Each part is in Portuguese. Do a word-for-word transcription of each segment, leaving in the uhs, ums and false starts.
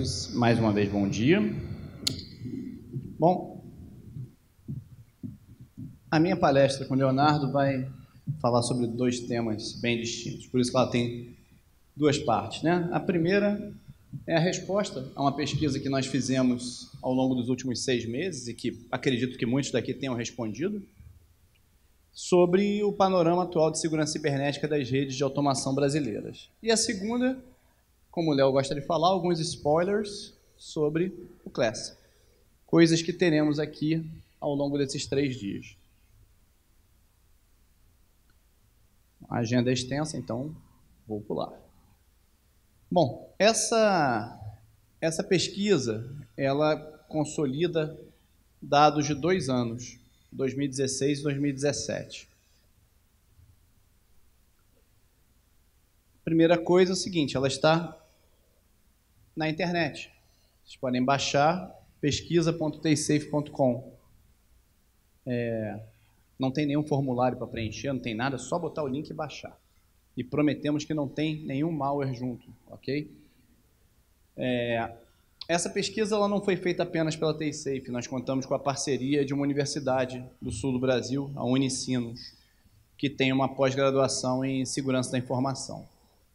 todos, mais uma vez, bom dia. Bom, a minha palestra com o Leonardo vai falar sobre dois temas bem distintos, por isso que ela tem duas partes, né? A primeira é a resposta a uma pesquisa que nós fizemos ao longo dos últimos seis meses e que acredito que muitos daqui tenham respondido, sobre o panorama atual de segurança cibernética das redes de automação brasileiras. E a segunda, como o Léo gosta de falar, alguns spoilers sobre o Class. Coisas que teremos aqui ao longo desses três dias. A agenda é extensa, então vou pular. Bom, essa, essa pesquisa, ela consolida dados de dois anos, dois mil e dezesseis e dois mil e dezessete. Primeira coisa é o seguinte, ela está na internet. Vocês podem baixar pesquisa ponto tsafe ponto com. É, não tem nenhum formulário para preencher, não tem nada, é só botar o link e baixar. E prometemos que não tem nenhum malware junto, ok? É, essa pesquisa ela não foi feita apenas pela TSafe, nós contamos com a parceria de uma universidade do sul do Brasil, a Unicinos, que tem uma pós-graduação em segurança da informação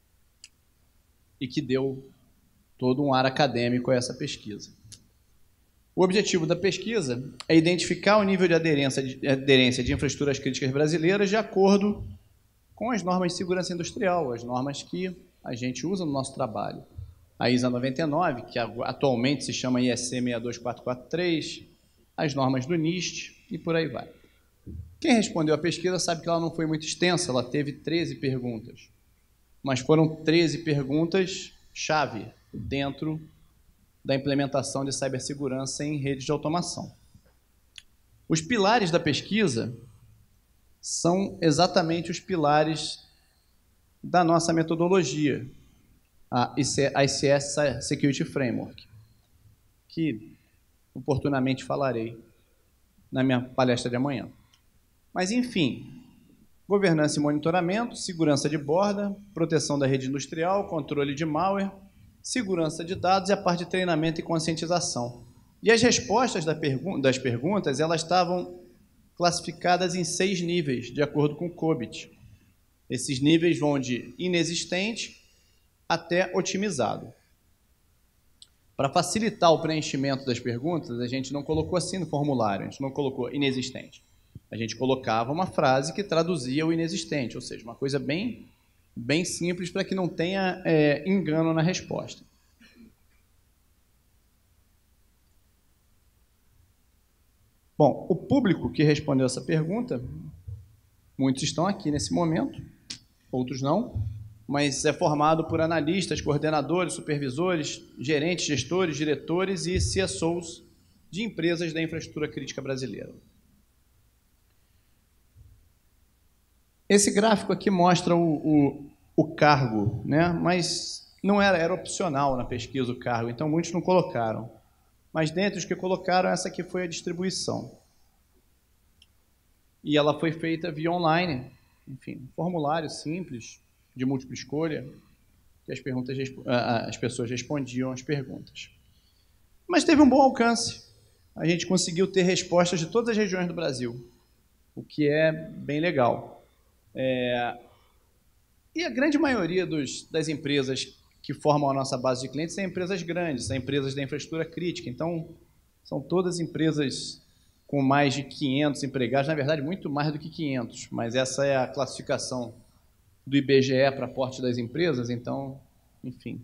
e que deu todo um ar acadêmico a essa pesquisa. O objetivo da pesquisa é identificar o nível de aderência de, aderência de infraestruturas críticas brasileiras de acordo com as normas de segurança industrial, as normas que a gente usa no nosso trabalho. A ISA noventa e nove, que atualmente se chama I S C seis dois quatro quatro três, as normas do NIST e por aí vai. Quem respondeu a pesquisa sabe que ela não foi muito extensa, ela teve treze perguntas, mas foram treze perguntas-chave dentro da implementação de cibersegurança em redes de automação. Os pilares da pesquisa são exatamente os pilares da nossa metodologia, a I C S Security Framework, que oportunamente falarei na minha palestra de amanhã. Mas, enfim, governança e monitoramento, segurança de borda, proteção da rede industrial, controle de malware, segurança de dados e a parte de treinamento e conscientização. E as respostas da pergu- das perguntas, elas estavam classificadas em seis níveis, de acordo com o COBIT. Esses níveis vão de inexistente até otimizado. Para facilitar o preenchimento das perguntas, a gente não colocou assim no formulário, a gente não colocou inexistente. A gente colocava uma frase que traduzia o inexistente, ou seja, uma coisa bem, bem simples para que não tenha é, engano na resposta. Bom, o público que respondeu essa pergunta, muitos estão aqui nesse momento, outros não, mas é formado por analistas, coordenadores, supervisores, gerentes, gestores, diretores e C S Os de empresas da infraestrutura crítica brasileira. Esse gráfico aqui mostra o, o, o cargo, né? Mas não era, era opcional na pesquisa o cargo, então muitos não colocaram. Mas dentre os que colocaram, essa aqui foi a distribuição. E ela foi feita via online, enfim, um formulário simples, de múltipla escolha, que as, perguntas, as pessoas respondiam às perguntas. Mas teve um bom alcance. A gente conseguiu ter respostas de todas as regiões do Brasil, o que é bem legal. É... E a grande maioria dos, das empresas que formam a nossa base de clientes são empresas grandes, são empresas da infraestrutura crítica. Então, são todas empresas com mais de quinhentos empregados, na verdade, muito mais do que quinhentos, mas essa é a classificação do I B G E para porte das empresas, então, enfim.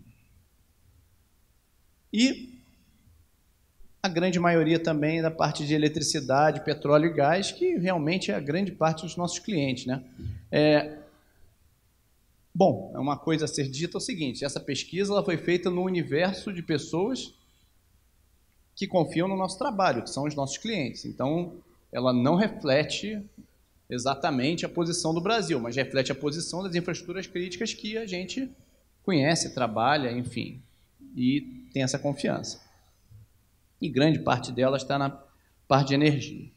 E a grande maioria também da parte de eletricidade, petróleo e gás, que realmente é a grande parte dos nossos clientes, né? É, bom, é uma coisa a ser dita é o seguinte, essa pesquisa ela foi feita no universo de pessoas que confiam no nosso trabalho, que são os nossos clientes. Então, ela não reflete exatamente a posição do Brasil, mas reflete a posição das infraestruturas críticas que a gente conhece, trabalha, enfim, e tem essa confiança. E grande parte dela está na parte de energia.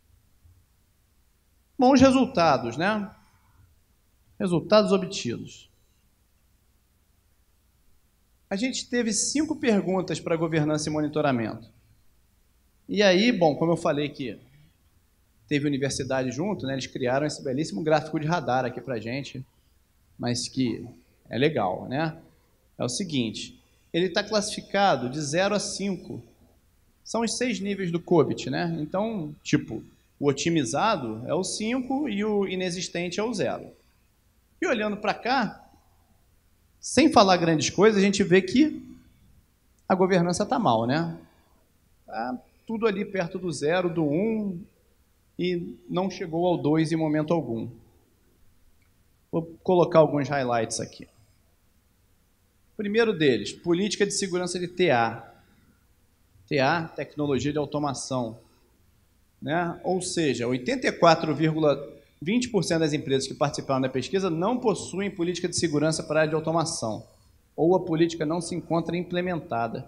Bom, os resultados, né? Resultados obtidos. a gente teve cinco perguntas para governança e monitoramento. E aí, bom, como eu falei que teve universidade junto, né, eles criaram esse belíssimo gráfico de radar aqui para a gente, mas que é legal, né? É o seguinte, ele está classificado de zero a cinco. São os seis níveis do COBIT, né? Então, tipo, o otimizado é o cinco e o inexistente é o zero. E olhando para cá, sem falar grandes coisas, a gente vê que a governança está mal, né? Tá tudo ali perto do zero, do um, e não chegou ao dois em momento algum. Vou colocar alguns highlights aqui. Primeiro deles, política de segurança de T A. T A, tecnologia de automação. Né? Ou seja, oitenta e quatro vírgula vinte por cento das empresas que participaram da pesquisa não possuem política de segurança para a área de automação, ou a política não se encontra implementada.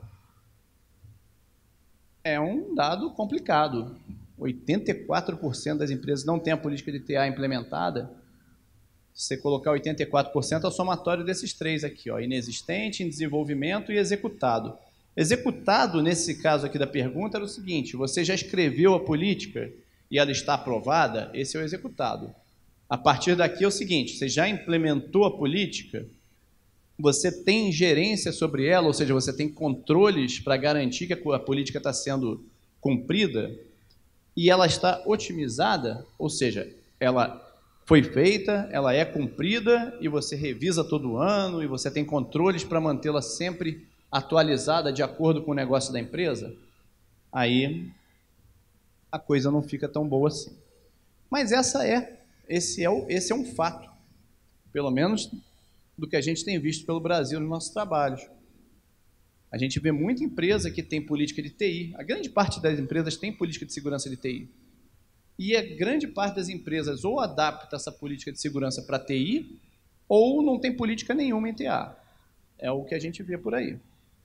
É um dado complicado. oitenta e quatro por cento das empresas não têm a política de T A implementada. Se você colocar oitenta e quatro por cento, é o somatório desses três aqui, ó, inexistente, em desenvolvimento e executado. Executado, nesse caso aqui da pergunta, era o seguinte, você já escreveu a política e ela está aprovada, esse é o executado. A partir daqui é o seguinte, você já implementou a política, você tem gerência sobre ela, ou seja, você tem controles para garantir que a política está sendo cumprida e ela está otimizada, ou seja, ela foi feita, ela é cumprida e você revisa todo ano e você tem controles para mantê-la sempre atualizada de acordo com o negócio da empresa, aí a coisa não fica tão boa assim. Mas essa é, esse, é o, esse é um fato, pelo menos do que a gente tem visto pelo Brasil nos nossos trabalhos. A gente vê muita empresa que tem política de T I, a grande parte das empresas tem política de segurança de T I. E a grande parte das empresas ou adapta essa política de segurança para T I, ou não tem política nenhuma em T A. É o que a gente vê por aí.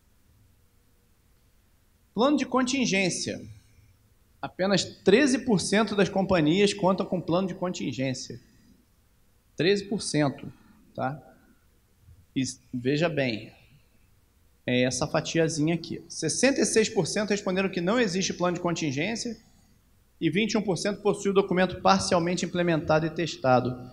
Plano de contingência. Apenas treze por cento das companhias contam com plano de contingência. treze por cento, tá? E veja bem, é essa fatiazinha aqui. sessenta e seis por cento responderam que não existe plano de contingência e vinte e um por cento possui o documento parcialmente implementado e testado.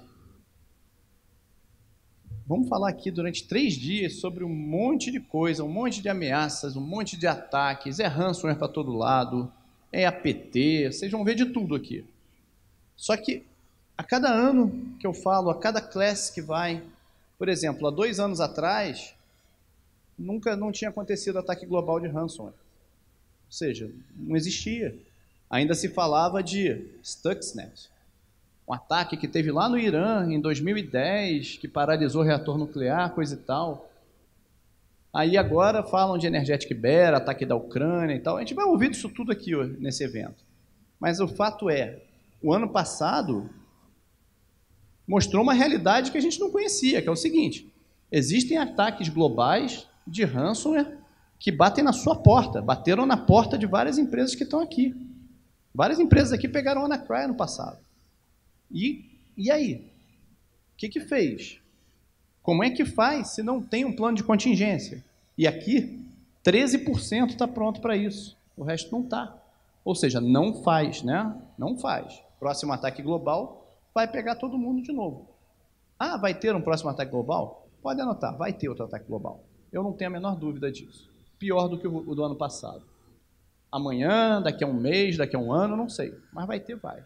Vamos falar aqui durante três dias sobre um monte de coisa, um monte de ameaças, um monte de ataques, é ransomware para todo lado, é A P T, vocês vão ver de tudo aqui. Só que a cada ano que eu falo, a cada class que vai, por exemplo, há dois anos atrás, nunca não tinha acontecido ataque global de ransomware. Ou seja, não existia. Ainda se falava de Stuxnet, um ataque que teve lá no Irã em dois mil e dez, que paralisou o reator nuclear, coisa e tal. Aí agora falam de Energetic Bear, ataque da Ucrânia e tal. A gente vai ouvir isso tudo aqui ó, nesse evento. Mas o fato é, o ano passado mostrou uma realidade que a gente não conhecia, que é o seguinte, existem ataques globais de ransomware que batem na sua porta, bateram na porta de várias empresas que estão aqui. Várias empresas aqui pegaram a WannaCry no passado. E, e aí? O que que fez? Como é que faz se não tem um plano de contingência? E aqui, treze por cento está pronto para isso. O resto não está. Ou seja, não faz, né? Não faz. Próximo ataque global vai pegar todo mundo de novo. Ah, vai ter um próximo ataque global? Pode anotar, vai ter outro ataque global. Eu não tenho a menor dúvida disso. Pior do que o, o do ano passado. Amanhã, daqui a um mês, daqui a um ano, não sei. Mas vai ter, vai.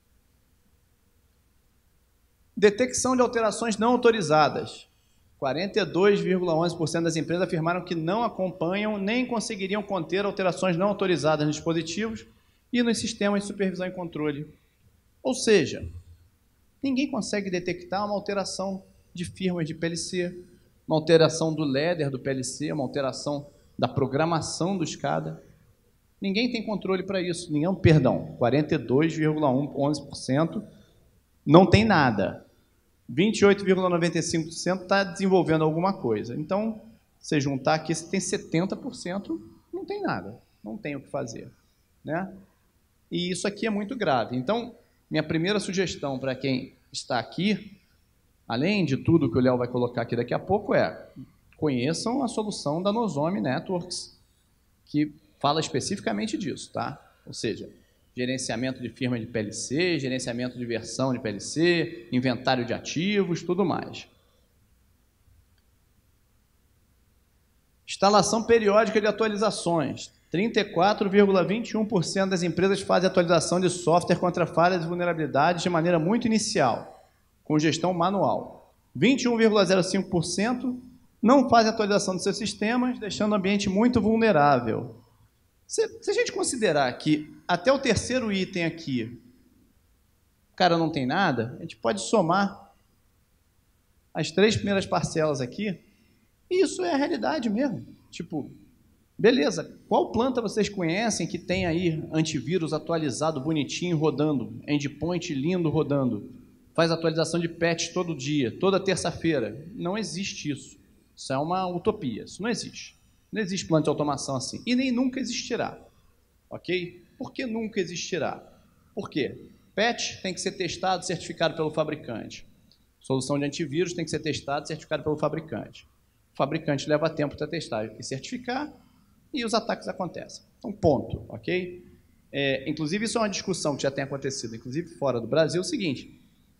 Detecção de alterações não autorizadas. quarenta e dois vírgula onze por cento das empresas afirmaram que não acompanham nem conseguiriam conter alterações não autorizadas nos dispositivos e nos sistemas de supervisão e controle. Ou seja, ninguém consegue detectar uma alteração de firmware de P L C, uma alteração do ladder do P L C, uma alteração da programação do SCADA. Ninguém tem controle para isso. Ninguém, perdão, quarenta e dois vírgula onze por cento não tem nada. vinte e oito vírgula noventa e cinco por cento está desenvolvendo alguma coisa. Então, se juntar aqui, você tem setenta por cento, não tem nada, não tem o que fazer. Né? E isso aqui é muito grave. Então, minha primeira sugestão para quem está aqui, além de tudo que o Léo vai colocar aqui daqui a pouco, é conheçam a solução da Nozomi Networks, que fala especificamente disso, tá? Ou seja, gerenciamento de firma de P L C, gerenciamento de versão de P L C, inventário de ativos, tudo mais. Instalação periódica de atualizações. trinta e quatro vírgula vinte e um por cento das empresas fazem atualização de software contra falhas e vulnerabilidades de maneira muito inicial, com gestão manual. vinte e um vírgula zero cinco por cento não fazem atualização dos seus sistemas, deixando o ambiente muito vulnerável. Se, se a gente considerar que até o terceiro item aqui, o cara não tem nada, a gente pode somar as três primeiras parcelas aqui, e isso é a realidade mesmo. Tipo, beleza, qual planta vocês conhecem que tem aí antivírus atualizado, bonitinho, rodando, endpoint lindo rodando, faz atualização de patch todo dia, toda terça-feira? Não existe isso. Isso é uma utopia, isso não existe. Não existe planta de automação assim, e nem nunca existirá, ok? Por que nunca existirá? Por quê? Patch tem que ser testado, certificado pelo fabricante. Solução de antivírus tem que ser testada, certificada pelo fabricante. O fabricante leva tempo para testar e certificar, e os ataques acontecem. Então, ponto, ok? É, inclusive, isso é uma discussão que já tem acontecido, inclusive fora do Brasil, é o seguinte: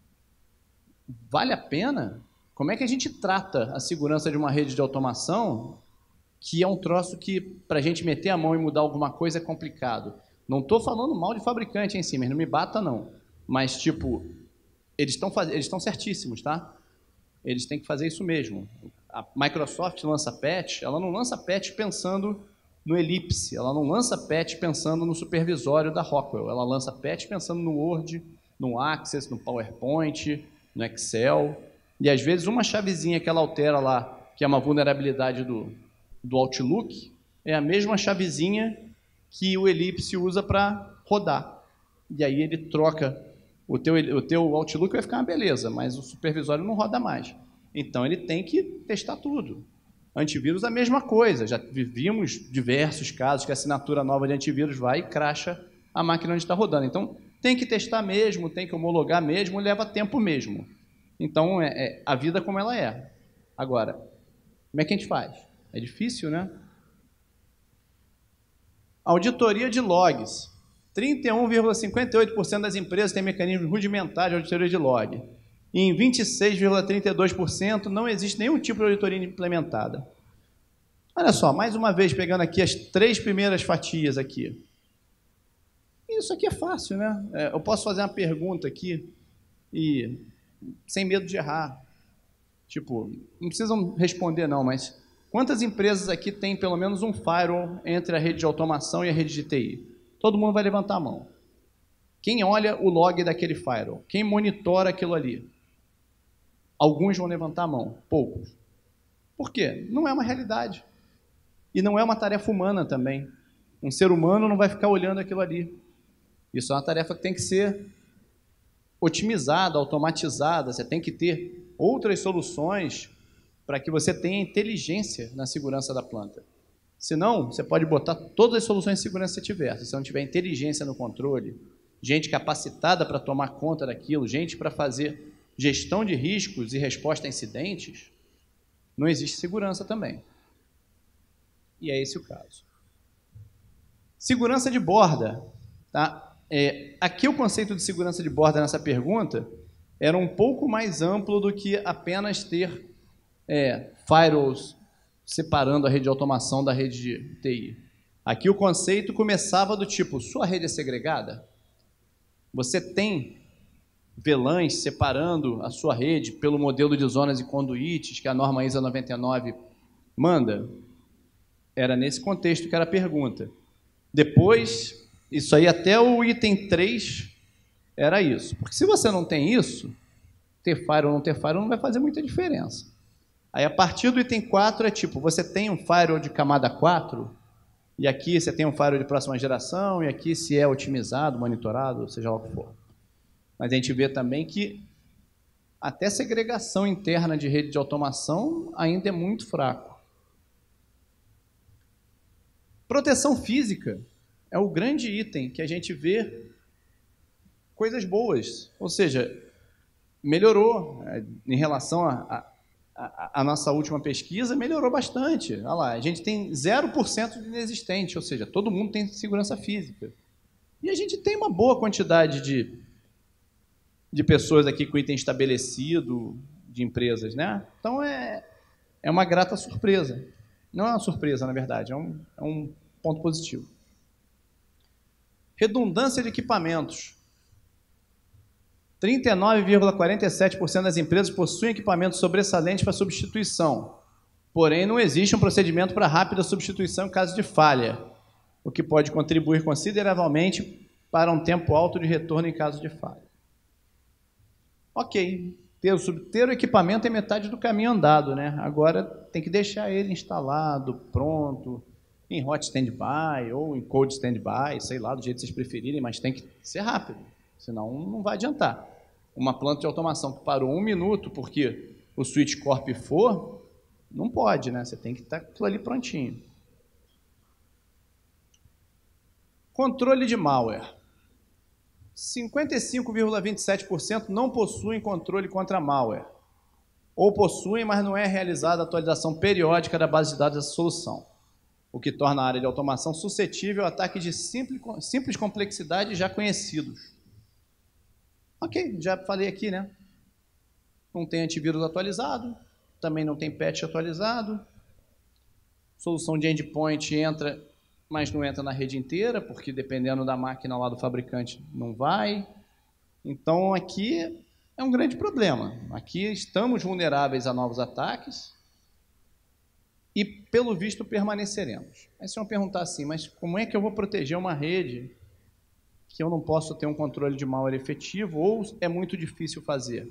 vale a pena? Como é que a gente trata a segurança de uma rede de automação, que é um troço que, para a gente meter a mão e mudar alguma coisa, é complicado? Não estou falando mal de fabricante em si, mas não me bata, não. Mas, tipo, eles estão faz... eles estão certíssimos, tá? Eles têm que fazer isso mesmo. A Microsoft lança patch, ela não lança patch pensando no Ellipse, ela não lança patch pensando no supervisório da Rockwell, ela lança patch pensando no Word, no Access, no PowerPoint, no Excel, e às vezes uma chavezinha que ela altera lá, que é uma vulnerabilidade do, do Outlook, é a mesma chavezinha que o Ellipse usa para rodar. E aí ele troca, o teu, o teu Outlook vai ficar uma beleza, mas o supervisório não roda mais. Então ele tem que testar tudo. Antivírus, a mesma coisa. Já vimos diversos casos que a assinatura nova de antivírus vai e cracha a máquina onde está rodando. Então tem que testar mesmo, tem que homologar mesmo, leva tempo mesmo. Então é, é a vida como ela é. Agora, como é que a gente faz? É difícil, né? Auditoria de logs. trinta e um vírgula cinquenta e oito por cento das empresas têm mecanismos rudimentares de auditoria de log. E em vinte e seis vírgula trinta e dois por cento não existe nenhum tipo de auditoria implementada. Olha só, mais uma vez, pegando aqui as três primeiras fatias aqui. Isso aqui é fácil, né? É, eu posso fazer uma pergunta aqui e sem medo de errar. Tipo, não precisam responder não, mas quantas empresas aqui tem pelo menos um firewall entre a rede de automação e a rede de T I? Todo mundo vai levantar a mão. Quem olha o log daquele firewall? Quem monitora aquilo ali? Alguns vão levantar a mão, poucos. Por quê? Não é uma realidade. E não é uma tarefa humana também. Um ser humano não vai ficar olhando aquilo ali. Isso é uma tarefa que tem que ser otimizada, automatizada. Você tem que ter outras soluções para que você tenha inteligência na segurança da planta. Senão, você pode botar todas as soluções de segurança que você tiver. Se você não tiver inteligência no controle, gente capacitada para tomar conta daquilo, gente para fazer gestão de riscos e resposta a incidentes, não existe segurança também. E é esse o caso. Segurança de borda. Tá? É, aqui o conceito de segurança de borda nessa pergunta era um pouco mais amplo do que apenas ter é, firewalls separando a rede de automação da rede de T I. Aqui o conceito começava do tipo, sua rede é segregada? Você tem V LANs separando a sua rede pelo modelo de zonas e conduítes que a norma I S A noventa e nove manda? Era nesse contexto que era a pergunta. Depois, isso aí até o item três era isso. Porque se você não tem isso, ter firewall ou não ter firewall não vai fazer muita diferença. Aí a partir do item quatro é tipo, você tem um firewall de camada quatro, e aqui você tem um firewall de próxima geração, e aqui se é otimizado, monitorado, seja lá o que for. Mas a gente vê também que até segregação interna de rede de automação ainda é muito fraco. Proteção física é o grande item que a gente vê coisas boas, ou seja, melhorou em relação a, a a, a nossa última pesquisa melhorou bastante. Olha lá, a gente tem zero por cento de inexistente, ou seja, todo mundo tem segurança física. E a gente tem uma boa quantidade de, de pessoas aqui com item estabelecido, de empresas, né? Então, é, é uma grata surpresa. Não é uma surpresa, na verdade, é um, é um ponto positivo. Redundância de equipamentos. trinta e nove vírgula quarenta e sete por cento das empresas possuem equipamentos sobressalentes para substituição. Porém, não existe um procedimento para rápida substituição em caso de falha, o que pode contribuir consideravelmente para um tempo alto de retorno em caso de falha. Ok, ter o, ter o equipamento é metade do caminho andado, né? Agora tem que deixar ele instalado, pronto, em hot standby ou em cold standby, sei lá, do jeito que vocês preferirem, mas tem que ser rápido, senão não vai adiantar. Uma planta de automação que parou um minuto porque o switch corp for, não pode, né? Você tem que estar com aquilo ali prontinho. Controle de malware. cinquenta e cinco vírgula vinte e sete por cento não possuem controle contra malware. Ou possuem, mas não é realizada a atualização periódica da base de dados dessa solução, o que torna a área de automação suscetível a ataques de simples, simples complexidade já conhecidos. Ok, já falei aqui, né? Não tem antivírus atualizado, também não tem patch atualizado, solução de endpoint entra, mas não entra na rede inteira, porque dependendo da máquina lá do fabricante não vai. Então aqui é um grande problema. Aqui estamos vulneráveis a novos ataques e, pelo visto, permaneceremos. Aí se eu perguntar assim, mas como é que eu vou proteger uma rede que eu não posso ter um controle de malware efetivo ou é muito difícil fazer?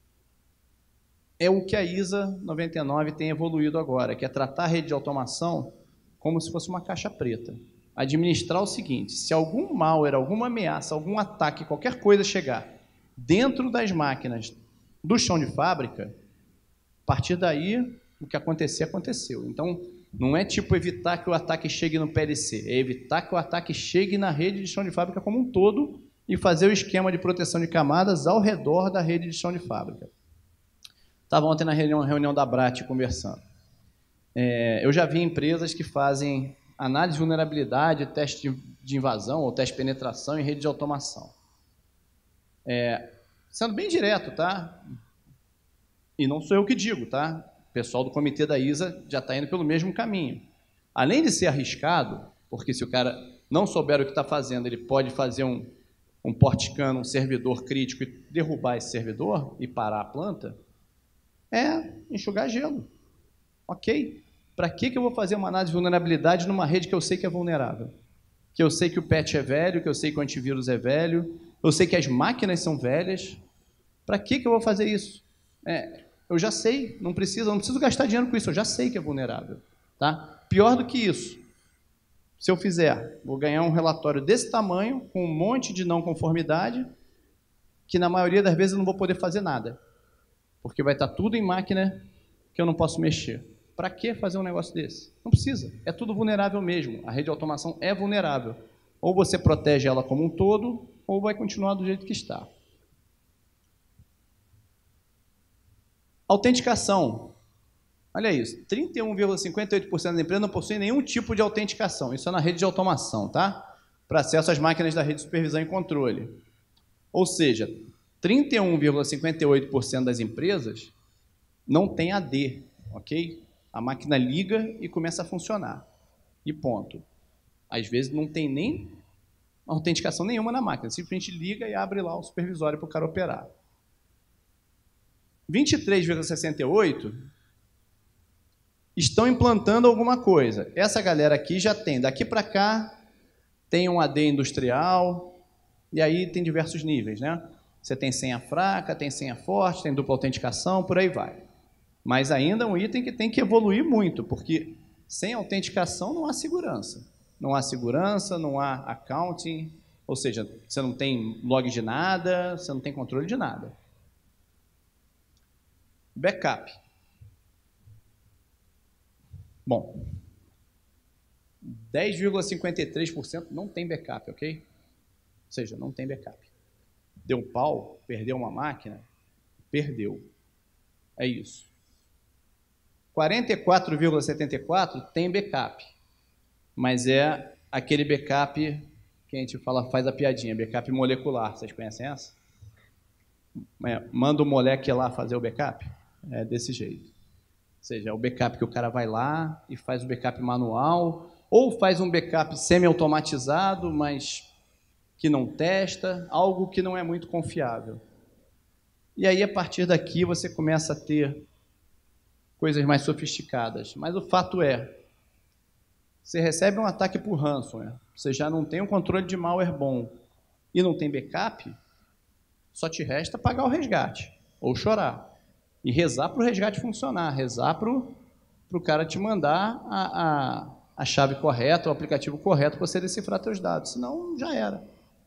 É o que a I S A noventa e nove tem evoluído agora, que é tratar a rede de automação como se fosse uma caixa preta. Administrar o seguinte, se algum malware, alguma ameaça, algum ataque, qualquer coisa chegar dentro das máquinas do chão de fábrica, a partir daí, o que acontecer, aconteceu. Então, não é tipo evitar que o ataque chegue no P L C, é evitar que o ataque chegue na rede de chão de fábrica como um todo e fazer o esquema de proteção de camadas ao redor da rede de chão de fábrica. Estava ontem na reunião, reunião da Brat conversando. É, eu já vi empresas que fazem análise de vulnerabilidade, teste de invasão ou teste de penetração em rede de automação. É, sendo bem direto, tá? E não sou eu que digo, tá? O pessoal do comitê da I S A já está indo pelo mesmo caminho. Além de ser arriscado, porque se o cara não souber o que está fazendo, ele pode fazer um, um port scan, um servidor crítico e derrubar esse servidor e parar a planta, é enxugar gelo. Ok? Para que, que eu vou fazer uma análise de vulnerabilidade numa rede que eu sei que é vulnerável? Que eu sei que o patch é velho, que eu sei que o antivírus é velho, eu sei que as máquinas são velhas. Para que, que eu vou fazer isso? É, eu já sei, não preciso, não preciso gastar dinheiro com isso, eu já sei que é vulnerável. Tá? Pior do que isso, se eu fizer, vou ganhar um relatório desse tamanho, com um monte de não conformidade, que na maioria das vezes eu não vou poder fazer nada, porque vai estar tudo em máquina que eu não posso mexer. Para que fazer um negócio desse? Não precisa, é tudo vulnerável mesmo. A rede de automação é vulnerável. Ou você protege ela como um todo, ou vai continuar do jeito que está. Autenticação. Olha isso, trinta e um vírgula cinquenta e oito por cento das empresas não possuem nenhum tipo de autenticação. Isso é na rede de automação, tá? Para acesso às máquinas da rede de supervisão e controle. Ou seja, trinta e um vírgula cinquenta e oito por cento das empresas não tem A D, ok? A máquina liga e começa a funcionar. E ponto. Às vezes não tem nem autenticação nenhuma na máquina. Simplesmente liga e abre lá o supervisório para o cara operar. vinte e três vírgula sessenta e oito por cento estão implantando alguma coisa. Essa galera aqui já tem. Daqui para cá tem um A D industrial e aí tem diversos níveis, né? Você tem senha fraca, tem senha forte, tem dupla autenticação, por aí vai. Mas ainda é um item que tem que evoluir muito, porque sem autenticação não há segurança. Não há segurança, não há accounting, ou seja, você não tem log de nada, você não tem controle de nada. Backup. Bom, dez vírgula cinquenta e três por cento não tem backup, ok? Ou seja, não tem backup. Deu pau, perdeu uma máquina, perdeu. É isso. quarenta e quatro vírgula setenta e quatro tem backup, mas é aquele backup que a gente fala, faz a piadinha, backup molecular. Vocês conhecem essa? É, manda o moleque lá fazer o backup. É desse jeito. Ou seja, é o backup que o cara vai lá e faz o backup manual, ou faz um backup semi-automatizado, mas que não testa, algo que não é muito confiável. E aí, a partir daqui, você começa a ter coisas mais sofisticadas. Mas o fato é, você recebe um ataque por ransomware, você já não tem um controle de malware bom e não tem backup, só te resta pagar o resgate, ou chorar. E rezar para o resgate funcionar, rezar para o cara te mandar a, a, a chave correta, o aplicativo correto para você decifrar seus dados, senão já era.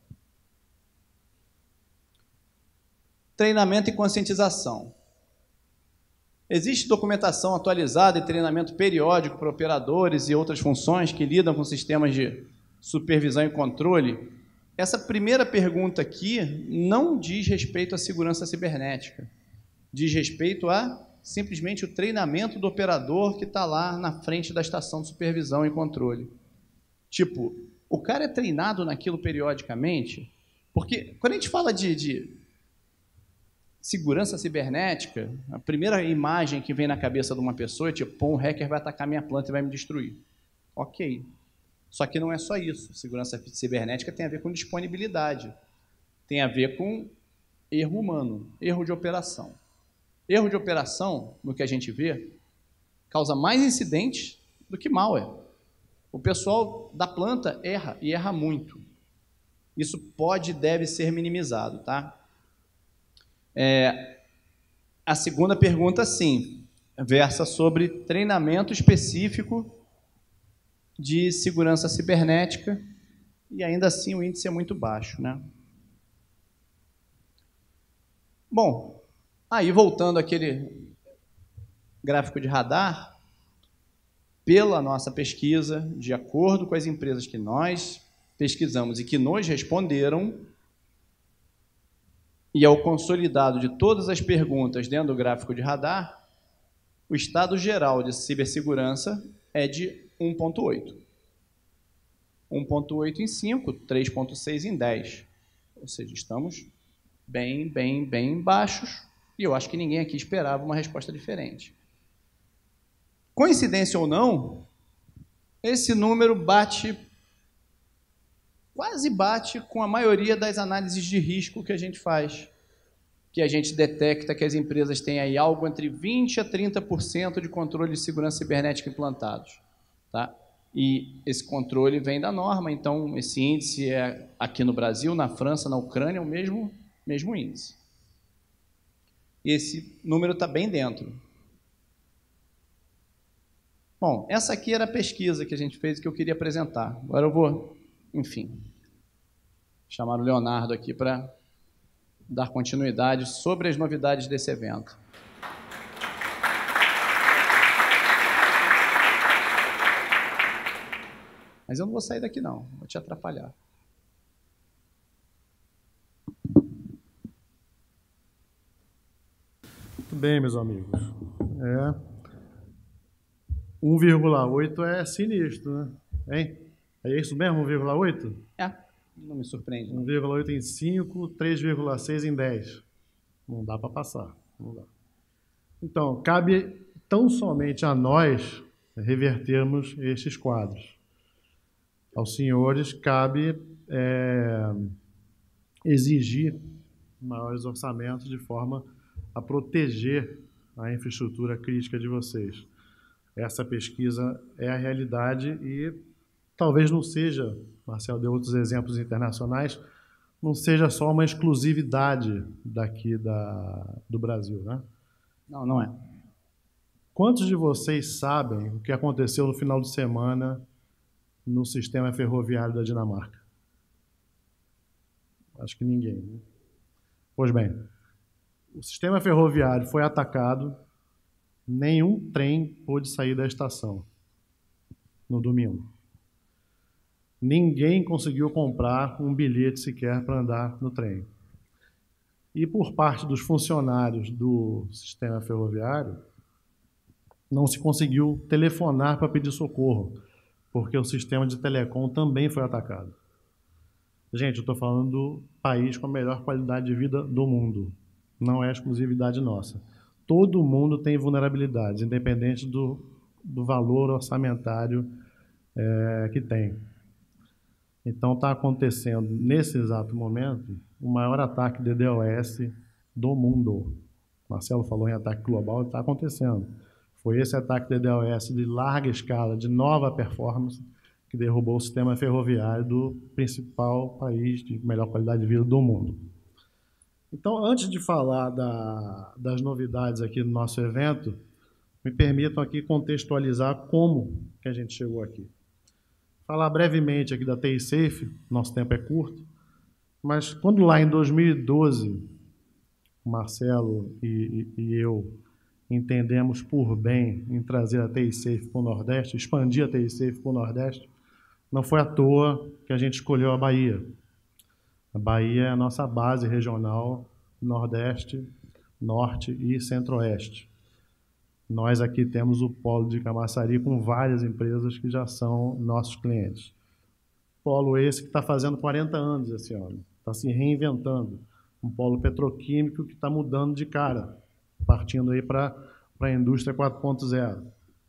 Treinamento e conscientização. Existe documentação atualizada e treinamento periódico para operadores e outras funções que lidam com sistemas de supervisão e controle? Essa primeira pergunta aqui não diz respeito à segurança cibernética. Diz respeito a simplesmente o treinamento do operador que está lá na frente da estação de supervisão e controle. Tipo, o cara é treinado naquilo periodicamente? Porque quando a gente fala de, de segurança cibernética, a primeira imagem que vem na cabeça de uma pessoa é tipo, pô, um hacker vai atacar minha planta e vai me destruir. Ok. Só que não é só isso. Segurança cibernética tem a ver com disponibilidade. Tem a ver com erro humano, erro de operação. Erro de operação, no que a gente vê, causa mais incidentes do que malware. O pessoal da planta erra, e erra muito. Isso pode e deve ser minimizado, tá? É, a segunda pergunta, sim, versa sobre treinamento específico de segurança cibernética, e ainda assim o índice é muito baixo, né? Bom, aí voltando àquele gráfico de radar, pela nossa pesquisa, de acordo com as empresas que nós pesquisamos e que nos responderam, e ao consolidado de todas as perguntas dentro do gráfico de radar, o estado geral de cibersegurança é de um ponto oito. um ponto oito em cinco, três ponto seis em dez. Ou seja, estamos bem, bem, bem baixos, e eu acho que ninguém aqui esperava uma resposta diferente. Coincidência ou não, esse número bate, quase bate com a maioria das análises de risco que a gente faz, que a gente detecta que as empresas têm aí algo entre vinte a trinta por cento de controle de segurança cibernética implantados, tá? E esse controle vem da norma, então esse índice é aqui no Brasil, na França, na Ucrânia, o mesmo, mesmo índice. Esse número está bem dentro. Bom, essa aqui era a pesquisa que a gente fez e que eu queria apresentar. Agora eu vou, enfim, chamar o Leonardo aqui para dar continuidade sobre as novidades desse evento. Mas eu não vou sair daqui não, vou te atrapalhar. Muito bem, meus amigos. É, um vírgula oito é sinistro, né? Hein? É isso mesmo, um vírgula oito? É, não me surpreende. um vírgula oito em cinco, três vírgula seis em dez. Não dá para passar. Não dá. Então, cabe tão somente a nós revertermos estes quadros. Aos senhores cabe é, exigir maiores orçamentos de forma a proteger a infraestrutura crítica de vocês. Essa pesquisa é a realidade e talvez não seja, Marcelo deu outros exemplos internacionais, não seja só uma exclusividade daqui da, do Brasil, né? Não, não é. Quantos de vocês sabem o que aconteceu no final de semana no sistema ferroviário da Dinamarca? Acho que ninguém, né? Pois bem, o sistema ferroviário foi atacado, nenhum trem pôde sair da estação no domingo. Ninguém conseguiu comprar um bilhete sequer para andar no trem. E por parte dos funcionários do sistema ferroviário, não se conseguiu telefonar para pedir socorro, porque o sistema de telecom também foi atacado. Gente, eu estou falando do país com a melhor qualidade de vida do mundo. Não é exclusividade nossa. Todo mundo tem vulnerabilidades, independente do, do valor orçamentário é, que tem. Então, está acontecendo, nesse exato momento, o maior ataque de DDoS do mundo. Marcelo falou em ataque global, está acontecendo. Foi esse ataque de DDoS de larga escala, de nova performance, que derrubou o sistema ferroviário do principal país de melhor qualidade de vida do mundo. Então, antes de falar da, das novidades aqui do nosso evento, me permitam aqui contextualizar como que a gente chegou aqui. Falar brevemente aqui da T I Safe, nosso tempo é curto, mas quando lá em dois mil e doze, o Marcelo e, e, e eu entendemos por bem em trazer a T I Safe para o Nordeste, expandir a T I Safe para o Nordeste, não foi à toa que a gente escolheu a Bahia. A Bahia é a nossa base regional Nordeste, Norte e Centro-Oeste. Nós aqui temos o polo de Camaçari com várias empresas que já são nossos clientes. Polo esse que está fazendo quarenta anos esse ano, está se reinventando. Um polo petroquímico que está mudando de cara, partindo aí para a indústria quatro ponto zero.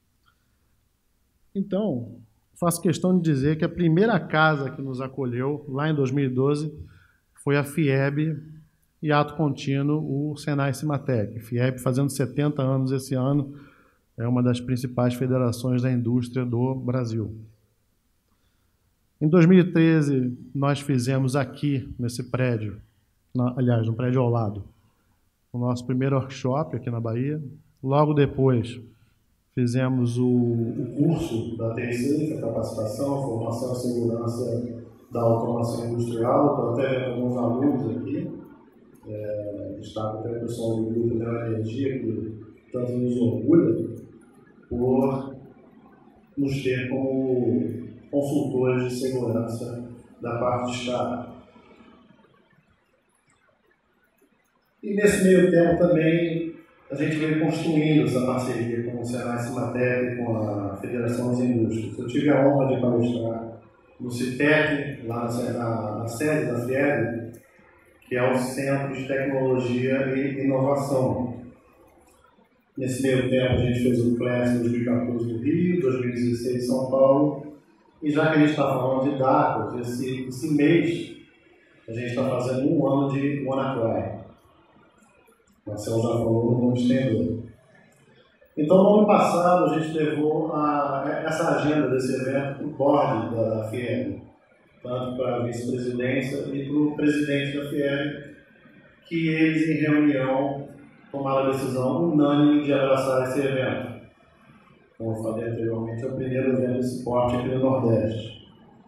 Então, faço questão de dizer que a primeira casa que nos acolheu, lá em dois mil e doze, foi a FIEB e ato contínuo o Senai Cimatec. FIEB fazendo setenta anos esse ano, é uma das principais federações da indústria do Brasil. Em dois mil e treze, nós fizemos aqui, nesse prédio, na, aliás, no prédio ao lado, o nosso primeiro workshop aqui na Bahia. Logo depois, fizemos o, o curso da T I Safe, a capacitação, formação e segurança da automação industrial. Estou até vendo alguns alunos aqui, é, destaco até o pessoal do grupo da energia, que tanto nos orgulha por nos ter como consultores de segurança da parte de Estado. E nesse meio tempo também a gente veio construindo essa parceria com o Senai Cimatec e com a Federação das Indústrias. Eu tive a honra de palestrar no CITEC, lá na, na, na sede da FIEB, que é o Centro de Tecnologia e Inovação. Nesse meio tempo a gente fez o Class dois mil e quatorze no Rio, dois mil e dezesseis em São Paulo, e já que a gente está falando de datas, esse, esse mês a gente está fazendo um ano de WannaCry. Marcelo já falou, não vamos estender. Então, no ano passado, a gente levou a, essa agenda desse evento para o board da FIEB, tanto para a vice-presidência e para o presidente da FIEB, que eles, em reunião, tomaram a decisão unânime de abraçar esse evento. Como eu falei anteriormente, é o primeiro evento desse porte aqui no Nordeste.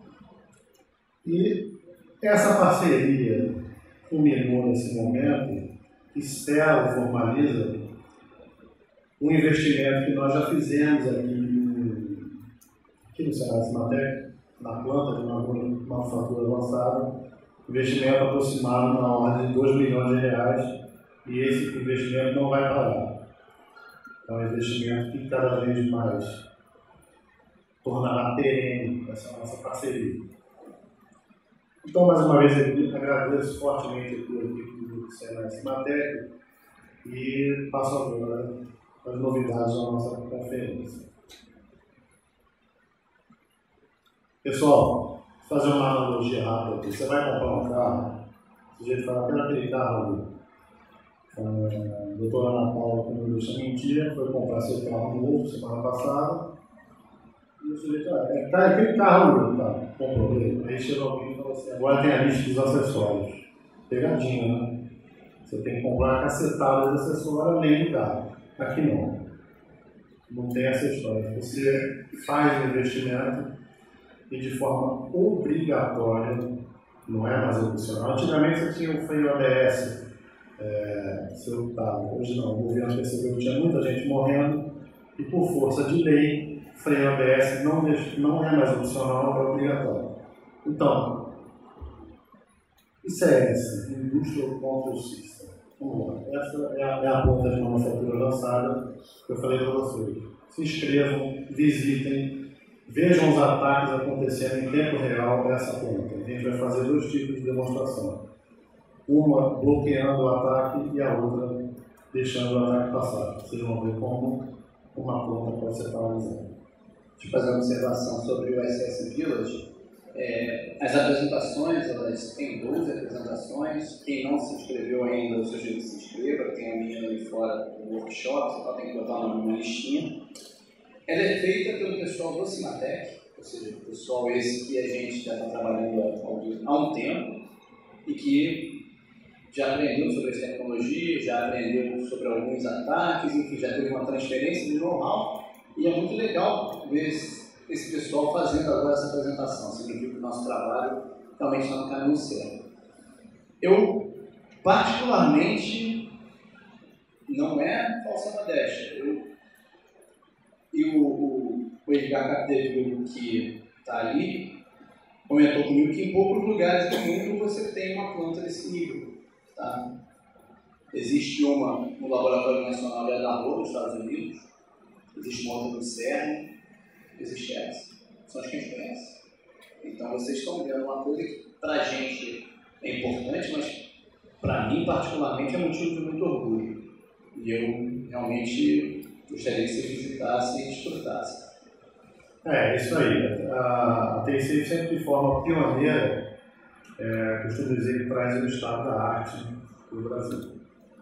E essa parceria culminou nesse momento e sela, formaliza um investimento que nós já fizemos aqui, aqui no Senai Cimatec, na planta de uma manufatura avançada, investimento aproximado na ordem de dois milhões de reais, e esse investimento não vai parar. É um investimento que cada vez mais tornará perene essa nossa parceria. Então, mais uma vez, eu agradeço fortemente aqui a equipe do Senai Cimatec e passo agora as novidades da nossa conferência. Pessoal, vou fazer uma analogia rápida aqui. Você vai comprar um carro, o sujeito fala, pega aquele carro ali. A doutora Ana Paula, que não deixa mentir, foi comprar seu carro novo semana passada. E o sujeito, ah, é, tá, aquele carro ali, tá, comprou ele. Aí chegou alguém e falou assim, agora tem a lista dos acessórios. Pegadinha, né? Você tem que comprar a cacetada de acessórios além do carro. Aqui não. Não tem essa história. Você faz o investimento e de forma obrigatória, não é mais opcional. Antigamente você tinha o freio A B S, é, seu carro. Hoje não. O governo percebeu que tinha muita gente morrendo e, por força de lei, freio A B S não, não é mais opcional, é obrigatório. Então, I C S, Industrial Control System, Vamos lá. Essa é a, é a ponta de manufatura lançada que eu falei para vocês. Se inscrevam, visitem, vejam os ataques acontecendo em tempo real nessa ponta. A gente vai fazer dois tipos de demonstração. Uma bloqueando o ataque e a outra deixando o ataque passar. Vocês vão ver como uma ponta pode ser paralisada. Deixa eu fazer uma observação sobre o I C S Village. É, as apresentações, elas têm doze apresentações. Quem não se inscreveu ainda, eu sugiro que se inscreva. Tem a minha ali fora do workshop, você só tem que botar o nome numa listinha. Ela é feita pelo pessoal do Cimatec, ou seja, o pessoal esse que a gente já está trabalhando há um tempo e que já aprendeu sobre as tecnologias, já aprendeu sobre alguns ataques, enfim, já teve uma transferência de know-how. E é muito legal ver esse, esse pessoal fazendo agora essa apresentação. Significa que o nosso trabalho realmente está no caminho certo. Eu, particularmente, não é falsa modéstia. Eu, e o, o, o Edgar Capdeville, que está ali, comentou comigo que em poucos lugares do mundo você tem uma planta desse nível. Tá? Existe uma no Laboratório Nacional de Idaho, nos Estados Unidos. Existe uma outra no CERN, existe essa. São as que a gente conhece. Então vocês estão vendo uma coisa que para a gente é importante, mas para mim particularmente é motivo de muito orgulho. E eu realmente gostaria que vocês visitassem e desfrutassem. É, isso aí. A T I C sempre de forma pioneira, é, costumo dizer que traz o estado da arte para o Brasil.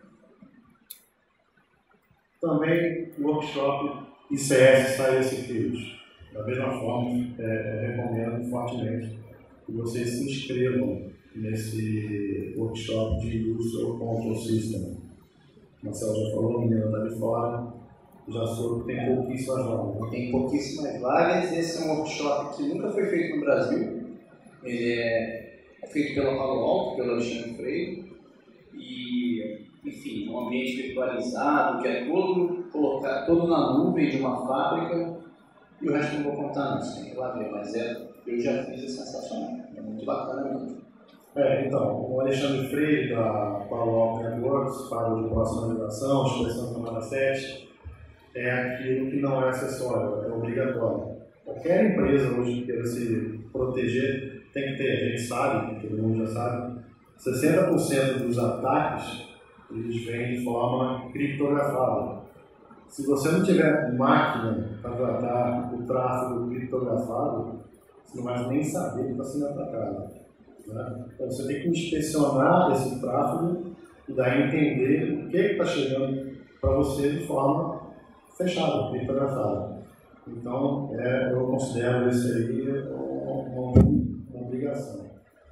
Também o workshop I C S Science Fields. Da mesma forma, é, recomendo fortemente que vocês se inscrevam nesse workshop de Industrial Control System. O Marcelo já falou, o menino está de fora, já soube que tem pouquíssimas vagas. Tem pouquíssimas vagas. Esse é um workshop que nunca foi feito no Brasil. Ele é feito pela Palo Alto, pelo Alexandre Freire. E, enfim, um ambiente virtualizado, que é todo, colocar, todo na nuvem de uma fábrica. E o resto não vou contar, não, você tem que ir lá ver, mas é, eu já fiz, é sensacional, é muito bacana mesmo. É, então, o Alexandre Freire, da Palo Alto Networks, fala de personalização, expressão camada sete, é aquilo que não é acessório, é obrigatório. Qualquer empresa hoje que queira se proteger tem que ter, a gente sabe, todo mundo já sabe, sessenta por cento dos ataques eles vêm de forma criptografada. Se você não tiver máquina para tratar o tráfego criptografado, você não vai nem saber que está sendo atacado. Né? Então você tem que inspecionar esse tráfego e daí entender o que está chegando para você de forma fechada, criptografada. Então é, eu considero isso aí uma, uma obrigação.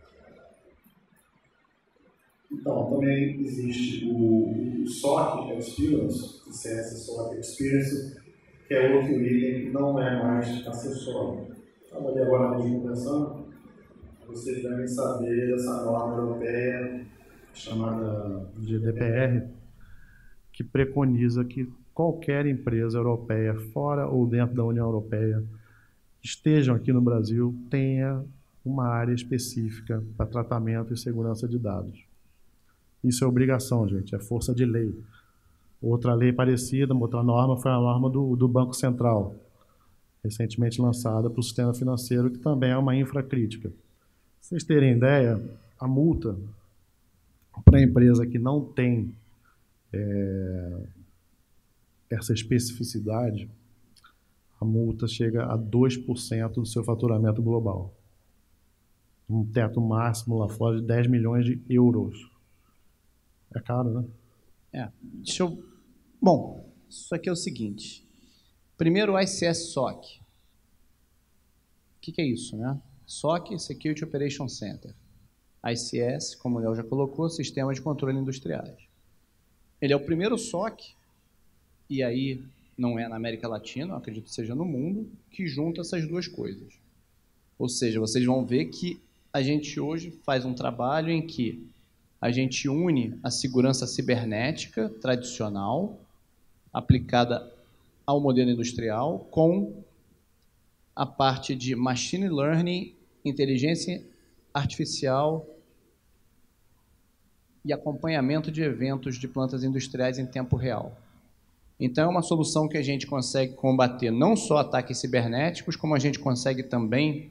Então, também existe o, o S O C Experience, I C S S O C Experience, que é outro item que não é mais acessório. Estava ali agora mesmo conversando, vocês devem saber dessa norma europeia chamada G D P R, que preconiza que qualquer empresa europeia, fora ou dentro da União Europeia, estejam aqui no Brasil, tenha uma área específica para tratamento e segurança de dados. Isso é obrigação, gente, é força de lei. Outra lei parecida, outra norma, foi a norma do, do Banco Central, recentemente lançada para o sistema financeiro, que também é uma infracrítica. Pra vocês terem ideia, a multa para a empresa que não tem é, essa especificidade, a multa chega a dois por cento do seu faturamento global. Um teto máximo lá fora de dez milhões de euros. É caro, né? É. Deixa eu... Bom, isso aqui é o seguinte. Primeiro, o I C S S O C. O que, que é isso, né? S O C, Security Operation Center. I C S, como o Léo já colocou, Sistema de Controle Industriais. Ele é o primeiro S O C, e aí não é na América Latina, eu acredito que seja no mundo, que junta essas duas coisas. Ou seja, vocês vão ver que a gente hoje faz um trabalho em que a gente une a segurança cibernética tradicional, aplicada ao modelo industrial, com a parte de machine learning, inteligência artificial e acompanhamento de eventos de plantas industriais em tempo real. Então, é uma solução que a gente consegue combater não só ataques cibernéticos, como a gente consegue também,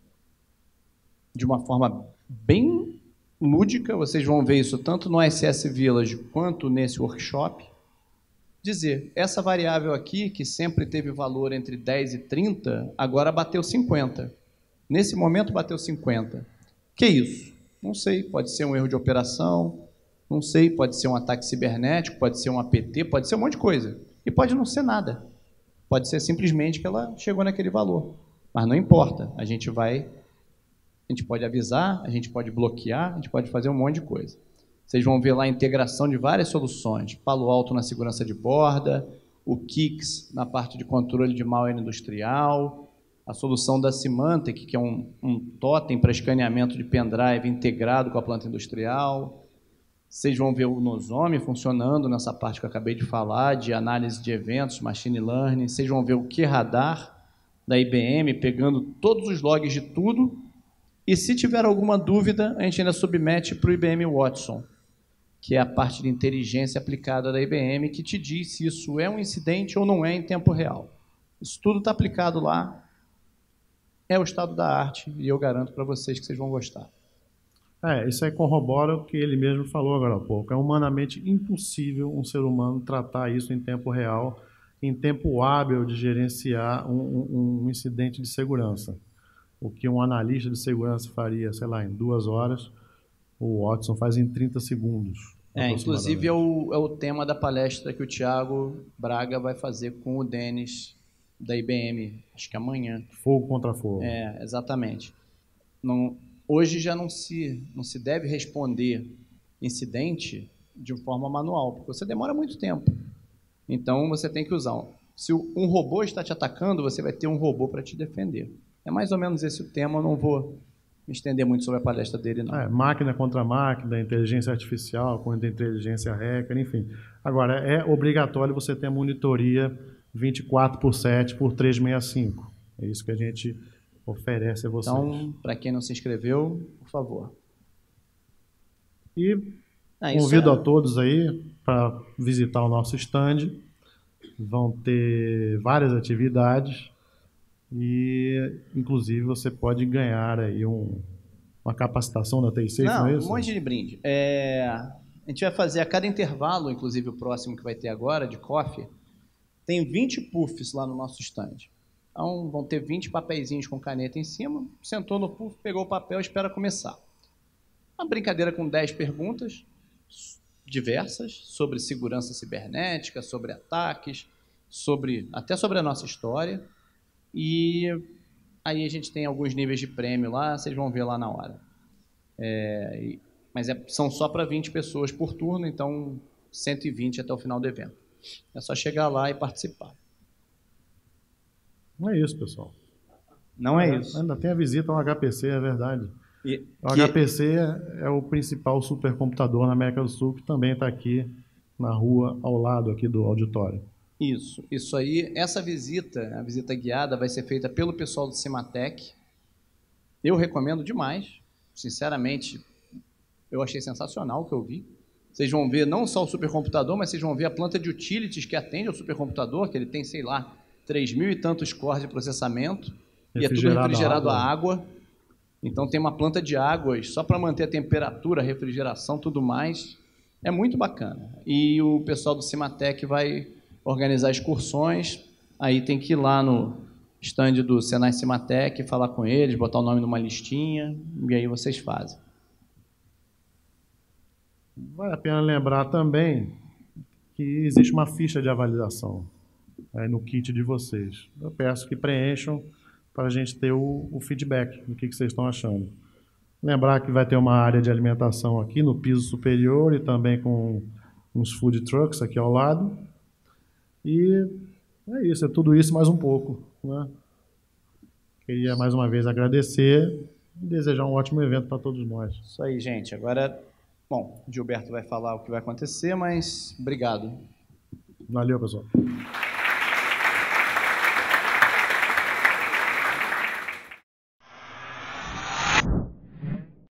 de uma forma bem lúdica, vocês vão ver isso tanto no S S Village quanto nesse workshop, dizer, essa variável aqui, que sempre teve valor entre dez e trinta, agora bateu cinquenta. Nesse momento bateu cinquenta. Que isso? Não sei, pode ser um erro de operação, não sei, pode ser um ataque cibernético, pode ser um A P T, pode ser um monte de coisa. E pode não ser nada. Pode ser simplesmente que ela chegou naquele valor. Mas não importa, a gente vai, a gente pode avisar, a gente pode bloquear, a gente pode fazer um monte de coisa. Vocês vão ver lá a integração de várias soluções. Palo Alto na segurança de borda, o Kix na parte de controle de malware industrial, a solução da Symantec, que é um, um totem para escaneamento de pendrive integrado com a planta industrial. Vocês vão ver o Nosome funcionando nessa parte que eu acabei de falar, de análise de eventos, machine learning. Vocês vão ver o QRadar da I B M, pegando todos os logs de tudo. E se tiver alguma dúvida, a gente ainda submete para o I B M Watson, que é a parte de inteligência aplicada da I B M, que te diz se isso é um incidente ou não é em tempo real. Isso tudo está aplicado lá. É o estado da arte, e eu garanto para vocês que vocês vão gostar. É, isso aí corrobora o que ele mesmo falou agora há pouco. É humanamente impossível um ser humano tratar isso em tempo real, em tempo hábil de gerenciar um, um, um incidente de segurança. O que um analista de segurança faria, sei lá, em duas horas, o Watson faz em trinta segundos. É, inclusive é o, é o tema da palestra que o Thiago Braga vai fazer com o Denis da I B M, acho que amanhã. Fogo contra fogo. É, exatamente. Não, hoje já não se, não se deve responder incidente de forma manual, porque você demora muito tempo. Então, você tem que usar. Se um robô está te atacando, você vai ter um robô para te defender. É mais ou menos esse o tema, eu não vou me estender muito sobre a palestra dele, não. É, máquina contra máquina, inteligência artificial contra inteligência hacker, enfim. Agora, é obrigatório você ter monitoria vinte e quatro por sete por trezentos e sessenta e cinco. É isso que a gente oferece a vocês. Então, para quem não se inscreveu, por favor. E ah, convido é... a todos aí para visitar o nosso stand. Vão ter várias atividades e, inclusive, você pode ganhar aí um, uma capacitação da T I Safe, não, não é isso? Um monte de brinde. É... A gente vai fazer a cada intervalo, inclusive o próximo que vai ter agora, de coffee, tem vinte puffs lá no nosso stand. Então, vão ter vinte papeizinhos com caneta em cima, sentou no puff, pegou o papel e espera começar. Uma brincadeira com dez perguntas diversas sobre segurança cibernética, sobre ataques, sobre, até sobre a nossa história. E aí a gente tem alguns níveis de prêmio lá, vocês vão ver lá na hora. É, e, mas é, são só para vinte pessoas por turno, então cento e vinte até o final do evento. É só chegar lá e participar. Não é isso, pessoal. Não é isso. Ainda tem a visita ao H P C, é verdade. E, o que... H P C é o principal supercomputador na América do Sul, que também está aqui na rua, ao lado aqui do auditório. Isso. Isso aí, essa visita, a visita guiada, vai ser feita pelo pessoal do Cimatec. Eu recomendo demais. Sinceramente, eu achei sensacional o que eu vi. Vocês vão ver não só o supercomputador, mas vocês vão ver a planta de utilities que atende ao supercomputador, que ele tem, sei lá, três mil e tantos cores de processamento, e é tudo refrigerado a água. Então tem uma planta de águas só para manter a temperatura, a refrigeração, tudo mais. É muito bacana. E o pessoal do Cimatec vai organizar excursões, aí tem que ir lá no stand do Senai Cimatec, falar com eles, botar o nome numa listinha, e aí vocês fazem. Vale a pena lembrar também que existe uma ficha de avaliação aí no kit de vocês. Eu peço que preencham para a gente ter o, o feedback do que, que vocês estão achando. Lembrar que vai ter uma área de alimentação aqui no piso superior e também com uns food trucks aqui ao lado. E é isso, é tudo isso mais um pouco, né? Queria mais uma vez agradecer e desejar um ótimo evento para todos nós. Isso aí, gente. Agora, bom, o Gilberto vai falar o que vai acontecer, mas obrigado. Valeu, pessoal.